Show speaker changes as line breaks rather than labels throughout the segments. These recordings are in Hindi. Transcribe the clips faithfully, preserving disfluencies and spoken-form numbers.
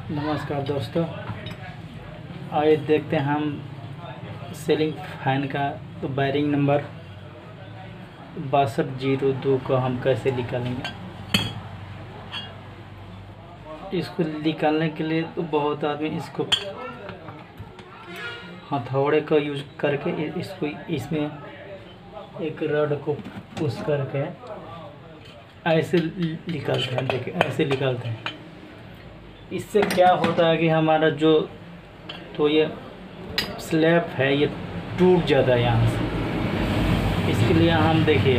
नमस्कार दोस्तों, आइए देखते हैं हम सीलिंग फैन का तो वायरिंग नंबर बासठ जीरो दो को हम कैसे निकालेंगे। इसको निकालने के लिए तो बहुत आदमी इसको हथौड़े का यूज करके इसको इसमें एक रड को पुश करके ऐसे निकालते हैं। देखिए ऐसे निकालते हैं। इससे क्या होता है कि हमारा जो तो ये स्लैब है ये टूट जाता है यहाँ से। इसके लिए हम देखिए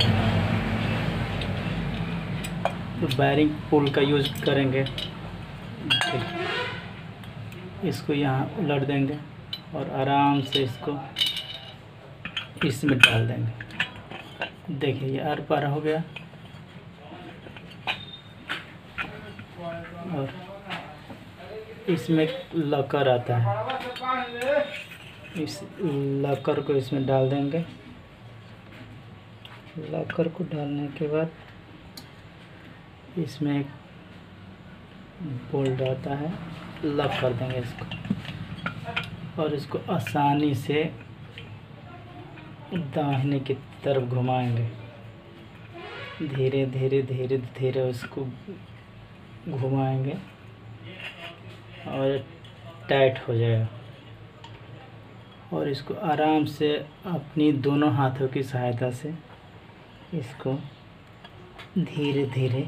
तो वायरिंग पुल का यूज करेंगे। इसको यहाँ उलट देंगे और आराम से इसको इसमें डाल देंगे। देखिए ये आर पार हो गया और इसमें लॉकर आता है। इस लॉकर को इसमें डाल देंगे। लॉकर को डालने के बाद इसमें एक बोल्ट आता है, लॉक कर देंगे इसको और इसको आसानी से दाहिने की तरफ घुमाएंगे। धीरे धीरे धीरे धीरे उसको घुमाएंगे और टाइट हो जाएगा। और इसको आराम से अपनी दोनों हाथों की सहायता से इसको धीरे धीरे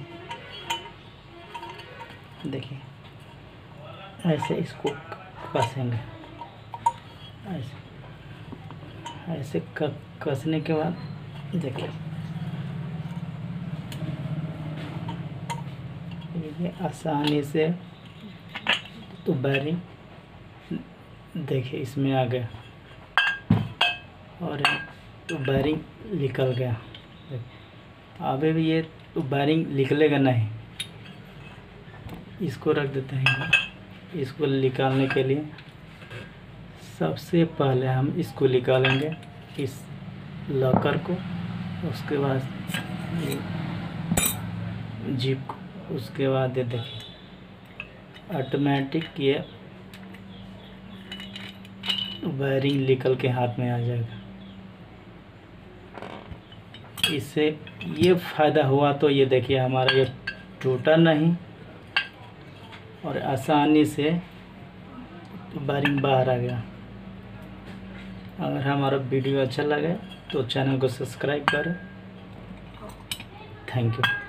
देखिए ऐसे इसको कसेंगे। ऐसे ऐसे कसने के बाद देखिए ये आसानी से तो वायरिंग देखिए इसमें आ गया और तो वायरिंग निकल गया। अभी भी ये तो वायरिंग निकलेगा नहीं। इसको रख देते हैं। इसको निकालने के लिए सबसे पहले हम इसको निकालेंगे, इस लॉकर को, उसके बाद जिप को, उसके बाद ये देखिए ऑटोमेटिक ये वायरिंग निकल के हाथ में आ जाएगा। इससे ये फ़ायदा हुआ तो ये देखिए हमारा ये टूटा नहीं और आसानी से वायरिंग बाहर आ गया। अगर हमारा वीडियो अच्छा लगे तो चैनल को सब्सक्राइब करें। Thank you.